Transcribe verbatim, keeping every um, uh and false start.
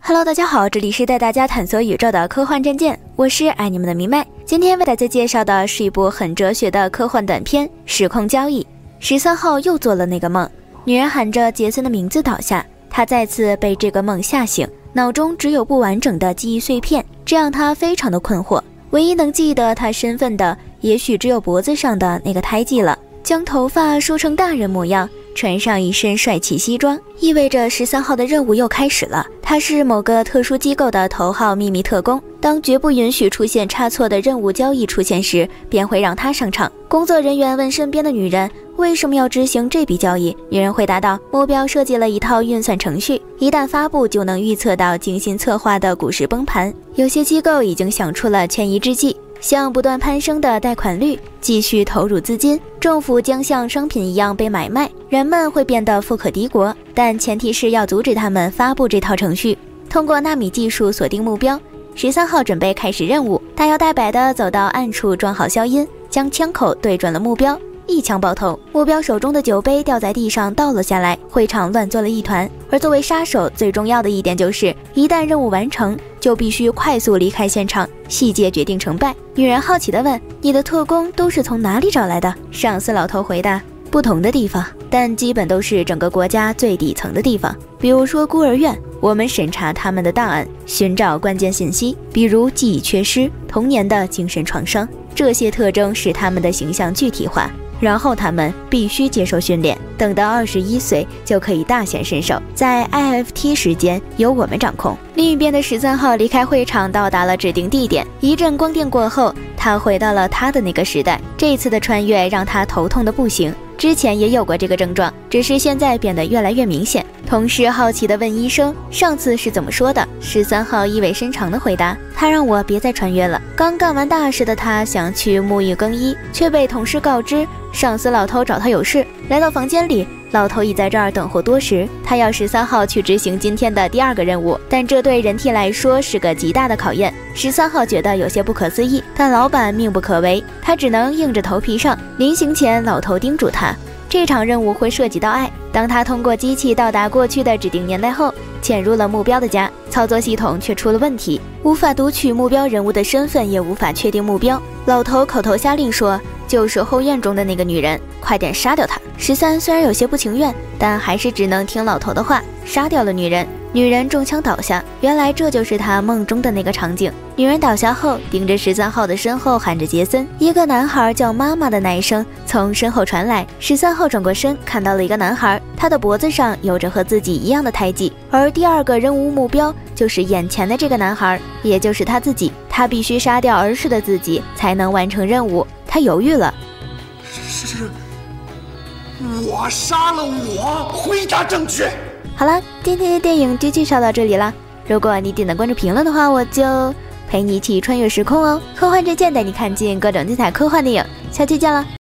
Hello， 大家好，这里是带大家探索宇宙的科幻战舰，我是爱你们的迷妹。今天为大家介绍的是一部很哲学的科幻短片《时空交易》。十三号又做了那个梦，女人喊着杰森的名字倒下，她再次被这个梦吓醒，脑中只有不完整的记忆碎片，这让她非常的困惑。唯一能记得她身份的，也许只有脖子上的那个胎记了。将头发梳成大人模样，穿上一身帅气西装，意味着十三号的任务又开始了。他是某个特殊机构的头号秘密特工，当绝不允许出现差错的任务交易出现时，便会让他上场。工作人员问身边的女人为什么要执行这笔交易，女人回答道：目标设计了一套运算程序，一旦发布就能预测到精心策划的股市崩盘。有些机构已经想出了权宜之计，像不断攀升的贷款率，继续投入资金，政府将像商品一样被买卖，人们会变得富可敌国，但前提是要阻止他们发布这套程序。通过纳米技术锁定目标，十三号准备开始任务，大摇大摆地走到暗处，装好消音，将枪口对准了目标，一枪爆头，目标手中的酒杯掉在地上倒了下来，会场乱作了一团。而作为杀手，最重要的一点就是一旦任务完成，就必须快速离开现场，细节决定成败。女人好奇地问：你的特工都是从哪里找来的？上司老头回答：不同的地方，但基本都是整个国家最底层的地方。比如说孤儿院，我们审查他们的档案，寻找关键信息，比如记忆缺失、童年的精神创伤，这些特征使他们的形象具体化。然后他们必须接受训练，等到二十一岁就可以大显身手。在 I F T 时间由我们掌控。另一边的十三号离开会场，到达了指定地点。一阵光电过后，他回到了他的那个时代。这次的穿越让他头痛的不行，之前也有过这个症状，只是现在变得越来越明显。同事好奇地问医生：上次是怎么说的？十三号意味深长地回答：他让我别再穿越了。刚干完大事的他想去沐浴更衣，却被同事告知上司老头找他有事。来到房间里，老头已在这儿等候多时，他要十三号去执行今天的第二个任务，但这对人体来说是个极大的考验。十三号觉得有些不可思议，但老板命不可违，他只能硬着头皮上。临行前，老头叮嘱他，这场任务会涉及到爱。当他通过机器到达过去的指定年代后，潜入了目标的家，操作系统却出了问题，无法读取目标人物的身份，也无法确定目标。老头口头下令说，就是后院中的那个女人，快点杀掉她。十三虽然有些不情愿，但还是只能听老头的话，杀掉了女人。女人中枪倒下，原来这就是他梦中的那个场景。女人倒下后，盯着十三号的身后喊着杰森。一个男孩叫妈妈的那一声从身后传来，十三号转过身，看到了一个男孩，他的脖子上有着和自己一样的胎记，而第二个任务目标就是眼前的这个男孩，也就是他自己。他必须杀掉儿时的自己，才能完成任务。他犹豫了， 是我杀了我，回答正确。 好了，今天的电影就介绍到这里了。如果你点赞关注评论的话，我就陪你一起穿越时空哦。科幻战舰带你看尽各种精彩科幻电影，下期见了。